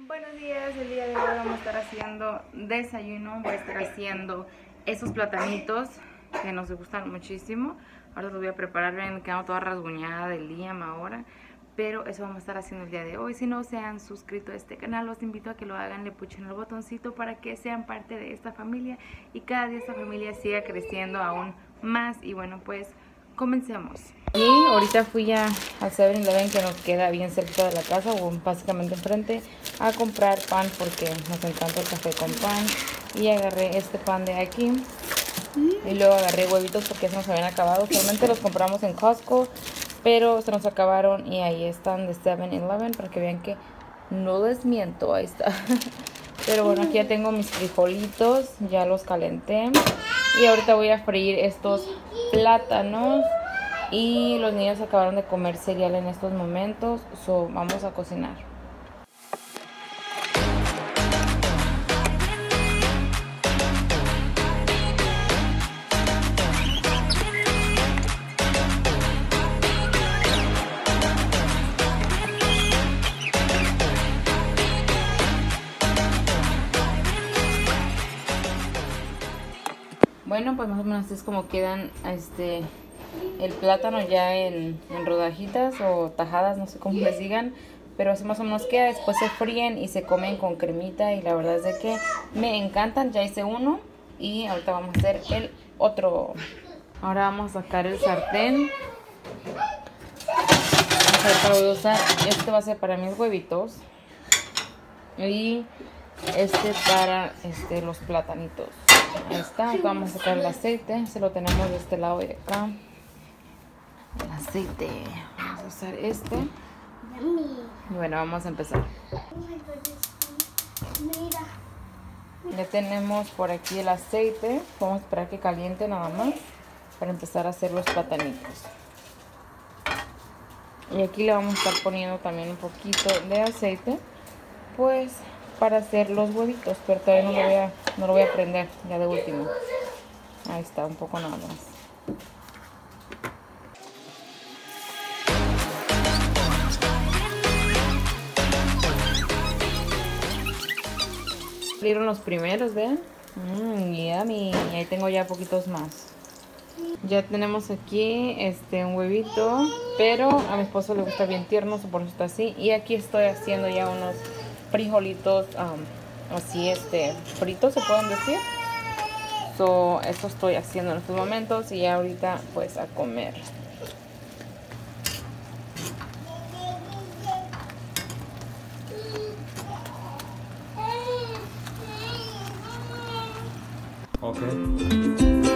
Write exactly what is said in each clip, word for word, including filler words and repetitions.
Buenos días, el día de hoy vamos a estar haciendo desayuno. Voy a estar haciendo esos platanitos que nos gustan muchísimo. Ahora los voy a preparar, ven, quedando toda rasguñada del día ahora. Pero eso vamos a estar haciendo el día de hoy. Si no se han suscrito a este canal, los invito a que lo hagan, le puchen el botoncito para que sean parte de esta familia y cada día esta familia siga creciendo aún más. Y bueno, pues comencemos. Y ahorita fui a, a seven eleven, que nos queda bien cerca de la casa, o básicamente enfrente, a comprar pan porque nos encanta el café con pan. Y agarré este pan de aquí. Y luego agarré huevitos porque se nos habían acabado. Solamente los compramos en Costco, pero se nos acabaron y ahí están de seven eleven para que vean que no les miento. Ahí está. Pero bueno, aquí ya tengo mis frijolitos, ya los calenté. Y ahorita voy a freír estos plátanos. Y los niños acabaron de comer cereal en estos momentos, so vamos a cocinar. Bueno, pues más o menos así es como quedan este el plátano ya en, en rodajitas o tajadas, no sé cómo les digan, pero así más o menos queda. Después se fríen y se comen con cremita y la verdad es de que me encantan. Ya hice uno y ahorita vamos a hacer el otro. Ahora vamos a sacar el sartén. Vamos a ver para voy a usar. Este va a ser para mis huevitos y este para este los platanitos. Ahí está. Acá vamos a sacar el aceite, se lo tenemos de este lado y de acá. El aceite, vamos a usar este. Y bueno, vamos a empezar. Ya tenemos por aquí el aceite. Vamos a esperar que caliente nada más para empezar a hacer los platanitos. Y aquí le vamos a estar poniendo también un poquito de aceite, pues para hacer los huevitos, pero todavía no lo voy a, no lo voy a prender ya de último. Ahí está, un poco nada más. Salieron los primeros, vean. Mmm, yummy. Y ahí tengo ya poquitos más. Ya tenemos aquí este un huevito, pero a mi esposo le gusta bien tierno, por eso está así. Y aquí estoy haciendo ya unos frijolitos um, así este fritos, se pueden decir. So, eso estoy haciendo en estos momentos y ya ahorita pues a comer. Okay.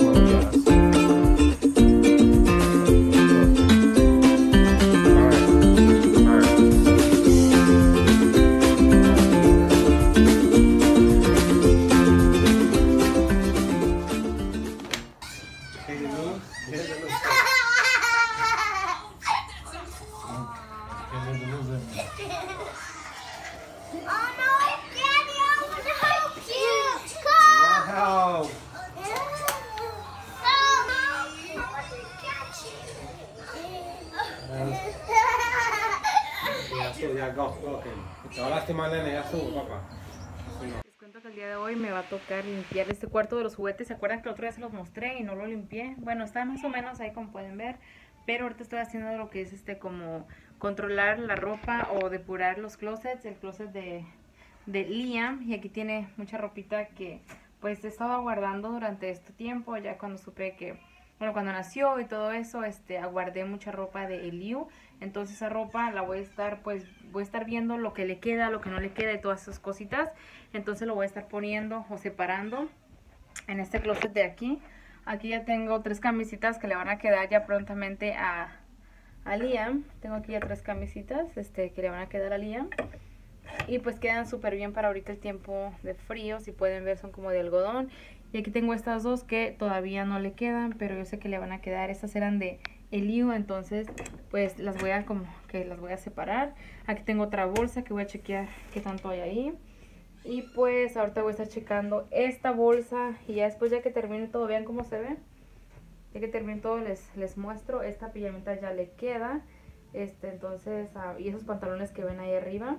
Ya, go, go, okay. Te va a lastimar, nene, ya subo, papá. Les cuento que el día de hoy me va a tocar limpiar este cuarto de los juguetes. ¿Se acuerdan que el otro día se los mostré y no lo limpié? Bueno, está más o menos ahí como pueden ver, pero ahorita estoy haciendo lo que es este como controlar la ropa o depurar los closets, el closet de, de Liam. Y aquí tiene mucha ropita que pues he estado guardando durante este tiempo, ya cuando supe que, bueno, cuando nació y todo eso, este, aguardé mucha ropa de Eliu. Entonces esa ropa la voy a estar, pues, voy a estar viendo lo que le queda, lo que no le queda y todas esas cositas. Entonces lo voy a estar poniendo o separando en este closet de aquí. Aquí ya tengo tres camisitas que le van a quedar ya prontamente a, a Liam. Tengo aquí ya tres camisitas este, que le van a quedar a Liam. Y pues quedan súper bien para ahorita el tiempo de frío. Si pueden ver, son como de algodón. Y aquí tengo estas dos que todavía no le quedan, pero yo sé que le van a quedar. Estas eran de Eliu, entonces pues las voy a como que las voy a separar. Aquí tengo otra bolsa que voy a chequear qué tanto hay ahí. Y pues ahorita voy a estar checando esta bolsa. Y ya después, ya que termine todo, vean cómo se ve. Ya que termine todo, les, les muestro. Esta pijamita ya le queda. Este, entonces, ah, y esos pantalones que ven ahí arriba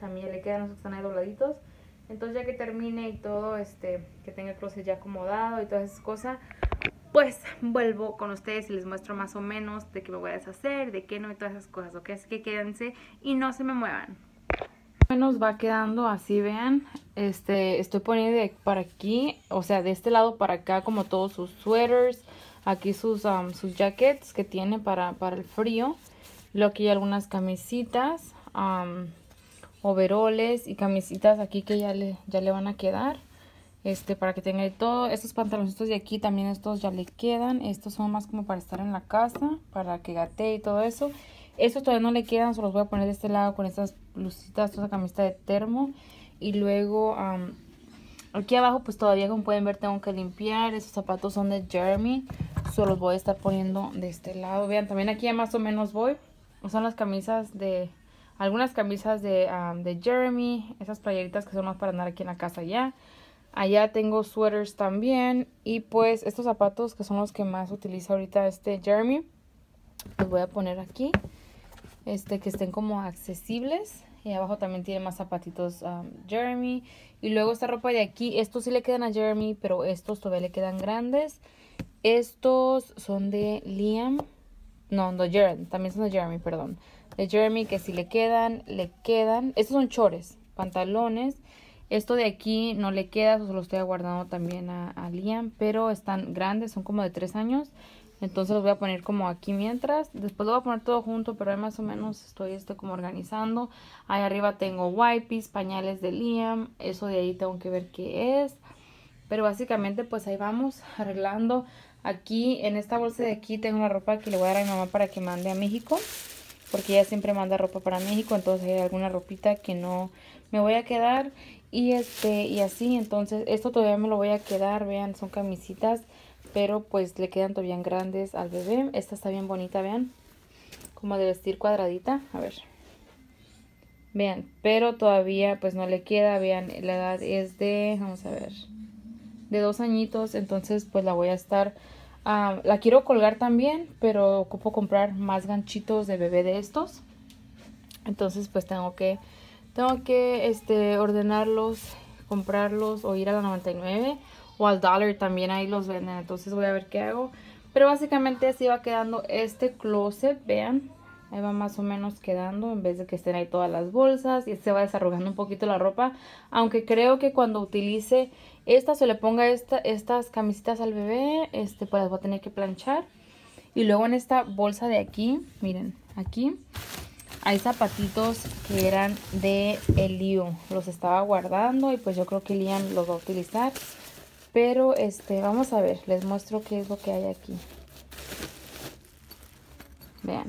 también le quedan los que están ahí dobladitos. Entonces ya que termine y todo, este, que tenga el closet ya acomodado y todas esas cosas, pues vuelvo con ustedes y les muestro más o menos de qué me voy a deshacer, de qué no y todas esas cosas, ¿ok? Así que quédense y no se me muevan. Nos va quedando así, vean, este, estoy poniendo de para aquí, o sea, de este lado para acá como todos sus sweaters, aquí sus, um, sus jackets que tiene para, para el frío, luego aquí hay algunas camisitas, um, overoles y camisitas aquí que ya le, ya le van a quedar, este, para que tenga todo. Estos pantaloncitos de aquí también estos ya le quedan, estos son más como para estar en la casa, para que gatee y todo eso. Estos todavía no le quedan, se los voy a poner de este lado con estas blusitas, esta camiseta de termo. Y luego um, aquí abajo pues todavía, como pueden ver, tengo que limpiar. Estos zapatos son de Jeremy, solo los voy a estar poniendo de este lado. Vean, también aquí ya más o menos voy. Son las camisas de, algunas camisas de, um, de Jeremy, esas playeritas que son más para andar aquí en la casa ya. Allá tengo sweaters también. Y pues estos zapatos que son los que más utiliza ahorita este Jeremy, los voy a poner aquí. Este, que estén como accesibles. Y abajo también tiene más zapatitos um, Jeremy. Y luego esta ropa de aquí, estos sí le quedan a Jeremy, pero estos todavía le quedan grandes. Estos son de Liam. No, de Jeremy, también son de Jeremy, perdón. De Jeremy, que si le quedan, le quedan. Estos son chores, pantalones. Esto de aquí no le queda, eso se lo estoy guardando también a, a Liam. Pero están grandes, son como de tres años. Entonces los voy a poner como aquí mientras. Después lo voy a poner todo junto, pero ahí más o menos estoy este como organizando. Ahí arriba tengo wipes, pañales de Liam. Eso de ahí tengo que ver qué es. Pero básicamente pues ahí vamos arreglando. Aquí en esta bolsa de aquí tengo la ropa que le voy a dar a mi mamá para que mande a México. Porque ella siempre manda ropa para México. Entonces hay alguna ropita que no me voy a quedar. Y este y así. Entonces esto todavía me lo voy a quedar. Vean, son camisitas. Pero pues le quedan todavía grandes al bebé. Esta está bien bonita, vean. Como de vestir cuadradita. A ver. Vean. Pero todavía pues no le queda. Vean, la edad es de... Vamos a ver. De dos añitos. Entonces pues la voy a estar... Um, la quiero colgar también. Pero ocupo comprar más ganchitos de bebé de estos. Entonces pues tengo que... Tengo que este, ordenarlos. Comprarlos o ir a la noventa y nueve. O al Dollar también ahí los venden. Entonces voy a ver qué hago. Pero básicamente así va quedando este closet. Vean. Ahí va más o menos quedando. En vez de que estén ahí todas las bolsas. Y se va desarrugando un poquito la ropa. Aunque creo que cuando utilice estas o le ponga esta, estas camisitas al bebé. Este pues las voy a tener que planchar. Y luego en esta bolsa de aquí. Miren. Aquí. Hay zapatitos que eran de Eliu. Los estaba guardando. Y pues yo creo que Liam los va a utilizar. Pero este, vamos a ver, les muestro qué es lo que hay aquí. Vean.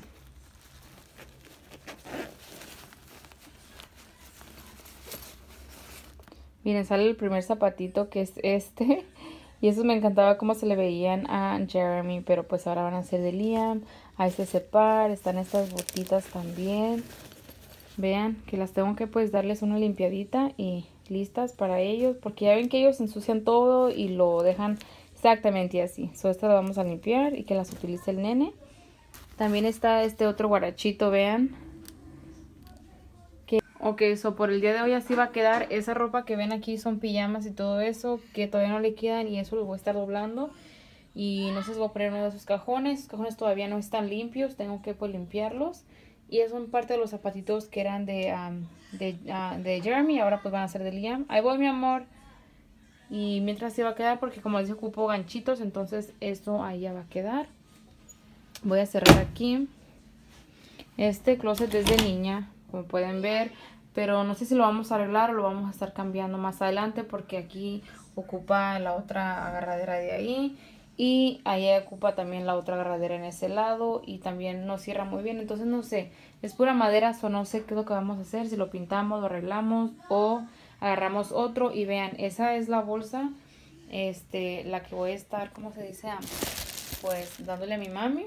Miren, sale el primer zapatito que es este. Y esos me encantaba cómo se le veían a Jeremy, pero pues ahora van a ser de Liam. Ahí se separa, están estas botitas también. Vean que las tengo que pues darles una limpiadita y listas para ellos, porque ya ven que ellos ensucian todo y lo dejan exactamente así. So, estas las vamos a limpiar y que las utilice el nene. También está este otro guarachito, vean. Que, ok, so por el día de hoy así va a quedar. Esa ropa que ven aquí son pijamas y todo eso, que todavía no le quedan y eso lo voy a estar doblando. Y no sé si voy a poner uno de sus cajones. Los cajones todavía no están limpios, tengo que pues limpiarlos. Y eso son parte de los zapatitos que eran de, um, de, uh, de Jeremy. Ahora pues van a ser de Liam. Ahí voy, mi amor. Y mientras se va a quedar porque como les ocupo ganchitos. Entonces esto ahí ya va a quedar. Voy a cerrar aquí. Este closet es de niña, como pueden ver. Pero no sé si lo vamos a arreglar o lo vamos a estar cambiando más adelante. Porque aquí ocupa la otra agarradera de ahí. Y ahí ocupa también la otra agarradera en ese lado. Y también no cierra muy bien. Entonces no sé. Es pura madera. O no sé qué es lo que vamos a hacer. Si lo pintamos, lo arreglamos. O agarramos otro. Y vean. Esa es la bolsa. Este. La que voy a estar. ¿Cómo se dice? Pues dándole a mi mami.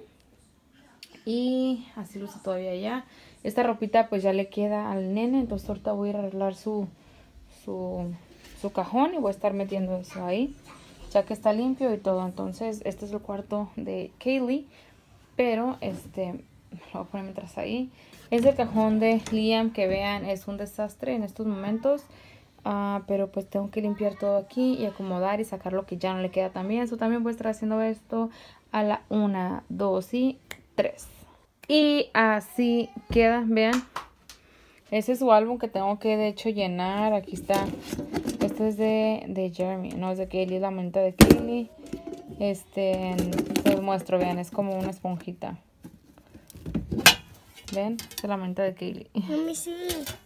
Y así luce todavía ya. Esta ropita pues ya le queda al nene. Entonces ahorita voy a ir a arreglar su, su, su cajón. Y voy a estar metiendo eso ahí. Ya que está limpio y todo. Entonces este es el cuarto de Kaylee. Pero este lo voy a poner mientras ahí. Es el cajón de Liam, que vean, es un desastre en estos momentos. Uh, pero pues tengo que limpiar todo aquí y acomodar y sacar lo que ya no le queda también. Eso también voy a estar haciendo esto a la una, dos y tres. Y así queda, vean. Ese es su álbum que tengo que de hecho llenar. Aquí está. Este es de, de Jeremy, no es de Kaylee, la manita de Kaylee. Este, se los muestro, vean, es como una esponjita. ¿Ven? Esta es la manita de Kaylee. Let me see.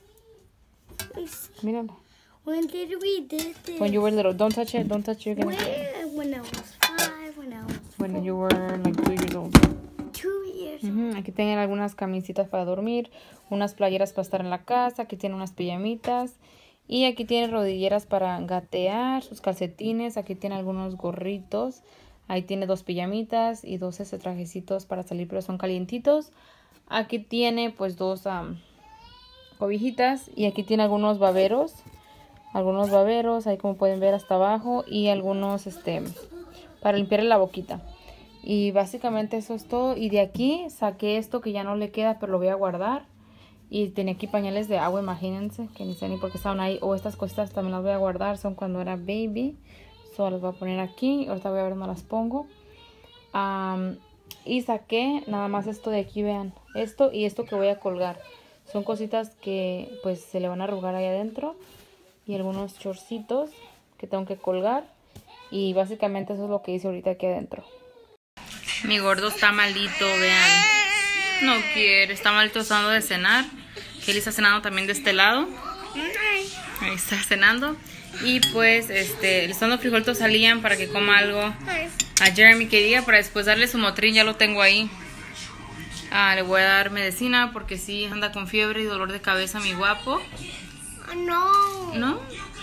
Mírala. When did we did this? When you were little, don't touch it, don't touch it. When, when I was five, when I was When you were like two years old. two years old. Uh-huh. Aquí tienen algunas camisitas para dormir, unas playeras para estar en la casa, aquí tienen unas pijamitas y aquí tiene rodilleras para gatear, sus calcetines, aquí tiene algunos gorritos, ahí tiene dos pijamitas y dos ese trajecitos para salir pero son calientitos. Aquí tiene pues dos um, cobijitas y aquí tiene algunos baberos. Algunos baberos, ahí como pueden ver hasta abajo. Y algunos este para limpiarle la boquita. Y básicamente eso es todo. Y de aquí saqué esto que ya no le queda, pero lo voy a guardar. Y tenía aquí pañales de agua, imagínense. Que ni sé ni por qué estaban ahí. O estas cositas también las voy a guardar. Son cuando era baby. Solo las voy a poner aquí. Ahorita voy a ver dónde las pongo. Um, y saqué nada más esto de aquí, vean. Esto y esto que voy a colgar. Son cositas que pues se le van a arrugar ahí adentro. Y algunos chorcitos que tengo que colgar. Y básicamente eso es lo que hice ahorita aquí adentro. Mi gordo está malito, vean. No quiere, está malito, estando de cenar. Kelly está cenando también de este lado. Ahí está cenando. Y pues este le están dando frijolitos a Liam para que coma algo. A Jeremy que diga para después darle su Motrin, ya lo tengo ahí. Ah, le voy a dar medicina porque sí anda con fiebre y dolor de cabeza mi guapo. No. ¿No?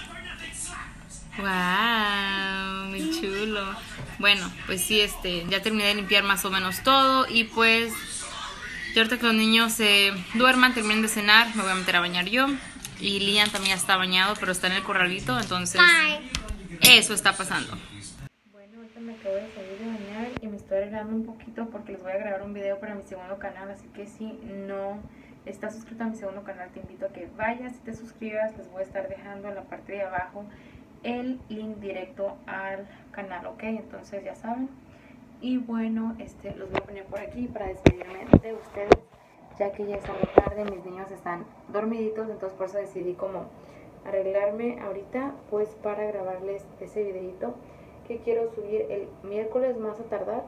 Wow, muy chulo. Bueno, pues sí, este, ya terminé de limpiar más o menos todo. Y pues, ya ahorita que los niños se duerman, terminen de cenar, me voy a meter a bañar yo. Y Liam también ya está bañado, pero está en el corralito, entonces eso está pasando. Bueno, ahorita me acabo de salir de bañar y me estoy arreglando un poquito porque les voy a grabar un video para mi segundo canal. Así que si no estás suscrito a mi segundo canal, te invito a que vayas y te suscribas. Les voy a estar dejando en la parte de abajo el link directo al canal, ok, entonces ya saben. Y bueno, este los voy a poner por aquí para despedirme de ustedes, ya que ya es algo tarde, mis niños están dormiditos, entonces por eso decidí como arreglarme ahorita, pues para grabarles ese videito que quiero subir el miércoles más a tardar.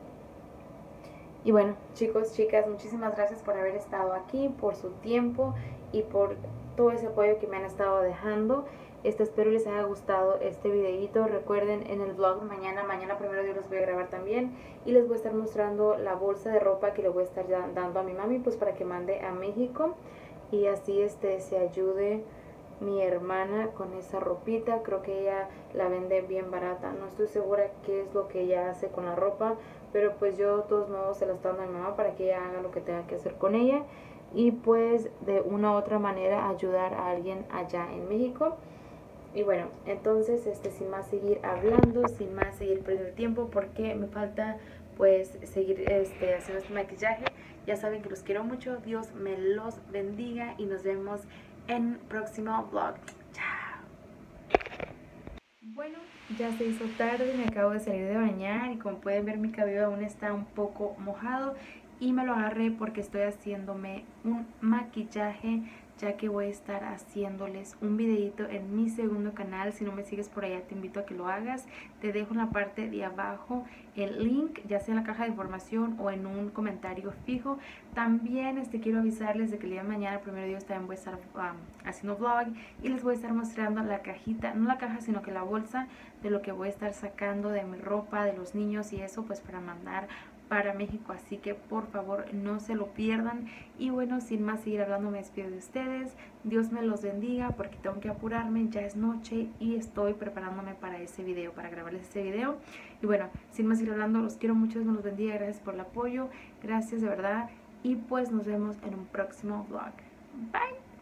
Y bueno, chicos, chicas, muchísimas gracias por haber estado aquí, por su tiempo y por todo ese apoyo que me han estado dejando. Este, espero les haya gustado este videito. Recuerden, en el vlog mañana, mañana primero Dios, les voy a grabar también. Y les voy a estar mostrando la bolsa de ropa que le voy a estar ya dando a mi mami, pues para que mande a México. Y así este se ayude mi hermana con esa ropita. Creo que ella la vende bien barata. No estoy segura qué es lo que ella hace con la ropa, pero pues yo de todos modos se la estoy dando a mi mamá para que ella haga lo que tenga que hacer con ella. Y pues de una u otra manera ayudar a alguien allá en México. Y bueno, entonces este sin más seguir hablando, sin más seguir perdiendo el tiempo, porque me falta pues seguir este, haciendo este maquillaje. Ya saben que los quiero mucho, Dios me los bendiga y nos vemos en el próximo vlog. Chao. Bueno, ya se hizo tarde, me acabo de salir de bañar y como pueden ver mi cabello aún está un poco mojado. Y me lo agarré porque estoy haciéndome un maquillaje, ya que voy a estar haciéndoles un videito en mi segundo canal. Si no me sigues por allá, te invito a que lo hagas. Te dejo en la parte de abajo el link, ya sea en la caja de información o en un comentario fijo. También este, quiero avisarles de que el día de mañana, primero Dios, también voy a estar um, haciendo vlog y les voy a estar mostrando la cajita, no la caja, sino que la bolsa de lo que voy a estar sacando de mi ropa, de los niños y eso, pues para mandar para México, así que por favor no se lo pierdan. Y bueno, sin más seguir hablando, me despido de ustedes. Dios me los bendiga porque tengo que apurarme, ya es noche y estoy preparándome para ese video, para grabarles ese video. Y bueno, sin más seguir hablando, los quiero mucho, Dios me los bendiga, gracias por el apoyo, gracias de verdad. Y pues nos vemos en un próximo vlog. Bye.